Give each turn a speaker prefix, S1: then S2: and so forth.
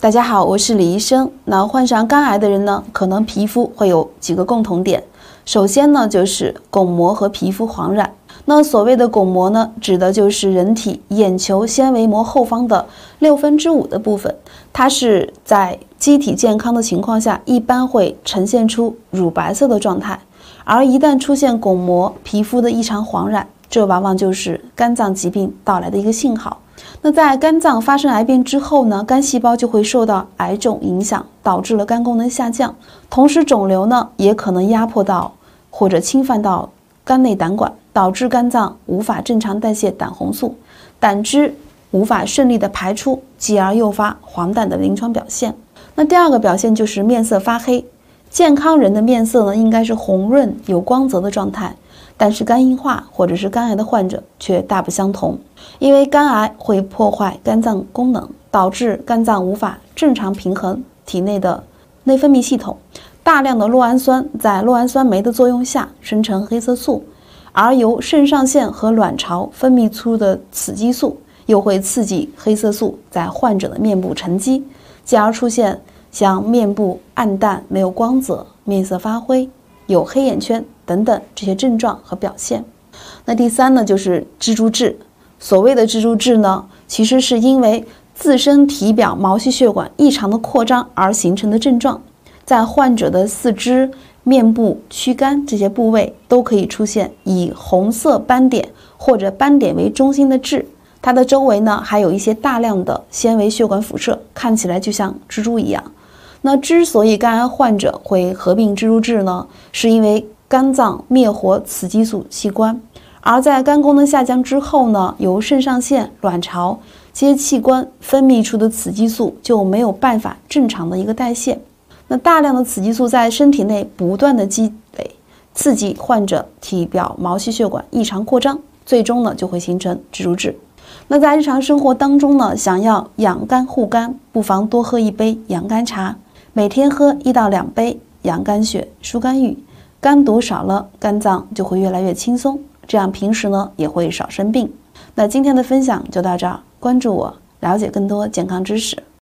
S1: 大家好，我是李医生。那患上肝癌的人呢，可能皮肤会有几个共同点。首先呢，就是巩膜和皮肤黄染。那所谓的巩膜呢，指的就是人体眼球纤维膜后方的5/6的部分，它是在机体健康的情况下，一般会呈现出乳白色的状态。而一旦出现巩膜、皮肤的异常黄染，这往往就是肝脏疾病到来的一个信号。那在肝脏发生癌变之后呢，肝细胞就会受到癌肿影响，导致了肝功能下降。同时，肿瘤呢也可能压迫到或者侵犯到肝内胆管，导致肝脏无法正常代谢胆红素，胆汁无法顺利的排出，继而诱发黄疸的临床表现。那第二个表现就是面色发黑。健康人的面色呢，应该是红润有光泽的状态，但是肝硬化或者是肝癌的患者却大不相同。因为肝癌会破坏肝脏功能，导致肝脏无法正常平衡体内的内分泌系统，大量的酪氨酸在酪氨酸酶的作用下生成黑色素，而由肾上腺和卵巢分泌出的雌激素又会刺激黑色素在患者的面部沉积，进而出现像面部暗淡、没有光泽、面色发灰、有黑眼圈等等这些症状和表现。那第三呢，就是蜘蛛痣。所谓的蜘蛛痣呢，其实是因为自身体表毛细血管异常的扩张而形成的症状。在患者的四肢、面部、躯干这些部位都可以出现以红色斑点或者斑点为中心的痣，它的周围呢还有一些大量的纤维血管辐射，看起来就像蜘蛛一样。那之所以肝癌患者会合并蜘蛛痣呢，是因为肝脏灭活雌激素器官，而在肝功能下降之后呢，由肾上腺、卵巢这些器官分泌出的雌激素就没有办法正常的一个代谢。那大量的雌激素在身体内不断的积累，刺激患者体表毛细血管异常扩张，最终呢就会形成蜘蛛痣。那在日常生活当中呢，想要养肝护肝，不妨多喝一杯养肝茶，每天喝1到2杯，养肝血、疏肝郁，肝毒少了，肝脏就会越来越轻松，这样平时呢也会少生病。那今天的分享就到这儿，关注我，了解更多健康知识。